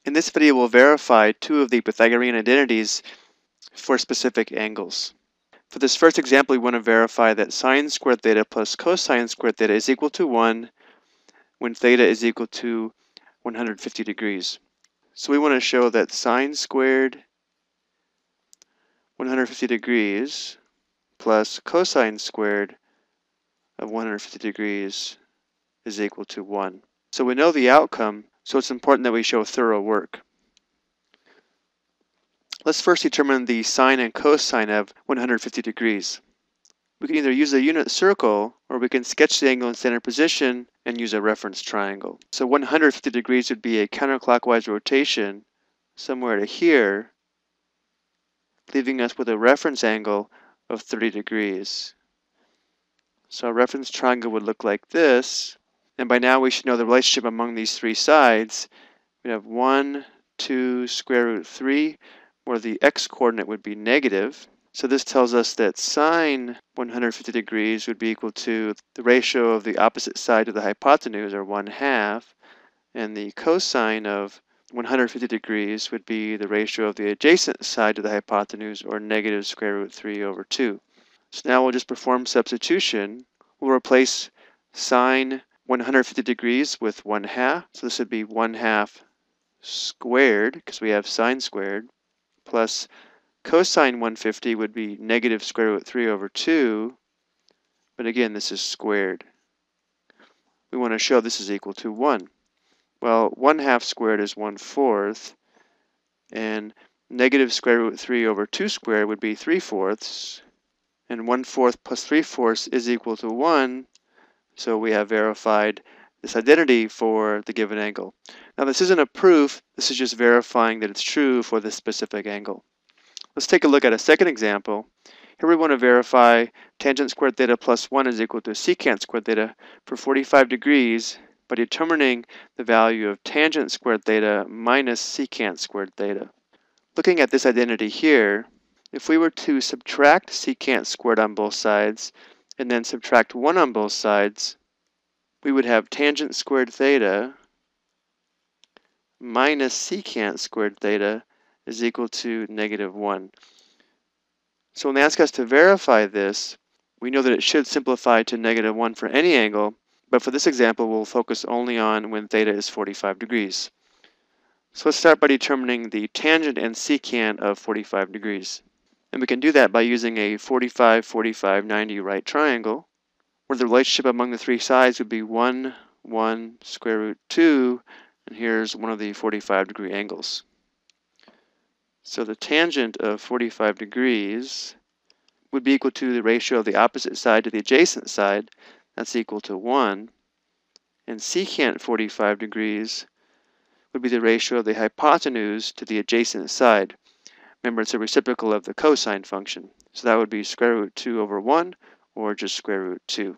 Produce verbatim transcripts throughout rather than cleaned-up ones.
In this video, we'll verify two of the Pythagorean identities for specific angles. For this first example, we want to verify that sine squared theta plus cosine squared theta is equal to one when theta is equal to one hundred fifty degrees. So we want to show that sine squared one hundred fifty degrees plus cosine squared of one hundred fifty degrees is equal to one. So we know the outcome, so it's important that we show thorough work. Let's first determine the sine and cosine of one hundred fifty degrees. We can either use a unit circle or we can sketch the angle in standard position and use a reference triangle. So one hundred fifty degrees would be a counterclockwise rotation somewhere to here, leaving us with a reference angle of thirty degrees. So our reference triangle would look like this, and by now we should know the relationship among these three sides. We have one, two, square root three, where the x-coordinate would be negative. So this tells us that sine one hundred fifty degrees would be equal to the ratio of the opposite side to the hypotenuse, or one half, and the cosine of one hundred fifty degrees would be the ratio of the adjacent side to the hypotenuse, or negative square root three over two. So now we'll just perform substitution. We'll replace sine one hundred fifty degrees with one half, so this would be one half squared, because we have sine squared, plus cosine one hundred fifty would be negative square root three over two, but again, this is squared. We want to show this is equal to one. Well, one half squared is one fourth, and negative square root three over two squared would be three fourths, and one fourth plus three fourths is equal to one, so we have verified this identity for the given angle. Now this isn't a proof, this is just verifying that it's true for this specific angle. Let's take a look at a second example. Here we want to verify tangent squared theta plus one is equal to secant squared theta for forty-five degrees by determining the value of tangent squared theta minus secant squared theta. Looking at this identity here, if we were to subtract secant squared on both sides and then subtract one on both sides, we would have tangent squared theta minus secant squared theta is equal to negative one. So when they ask us to verify this, we know that it should simplify to negative one for any angle, but for this example, we'll focus only on when theta is forty-five degrees. So let's start by determining the tangent and secant of forty-five degrees. And we can do that by using a forty-five, forty-five, ninety right triangle, where the relationship among the three sides would be one, one, square root two, and here's one of the forty-five degree angles. So the tangent of forty-five degrees would be equal to the ratio of the opposite side to the adjacent side, that's equal to one, and secant forty-five degrees would be the ratio of the hypotenuse to the adjacent side. Remember, it's a reciprocal of the cosine function, so that would be square root two over one, or just square root two.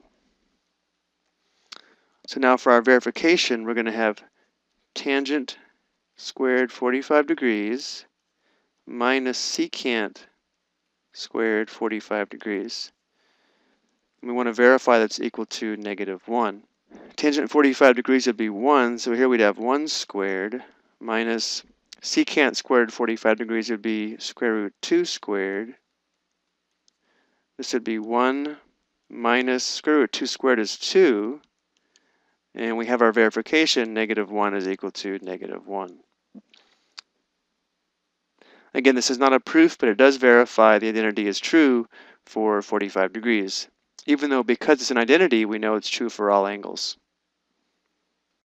So now for our verification, we're going to have tangent squared forty-five degrees minus secant squared forty-five degrees. And we want to verify that's equal to negative one. Tangent forty-five degrees would be one, so here we'd have one squared minus secant squared forty-five degrees would be square root two squared. This would be one minus square root two squared is two, and we have our verification, negative one is equal to negative one. Again, this is not a proof, but it does verify the identity is true for forty-five degrees, even though because it's an identity, we know it's true for all angles.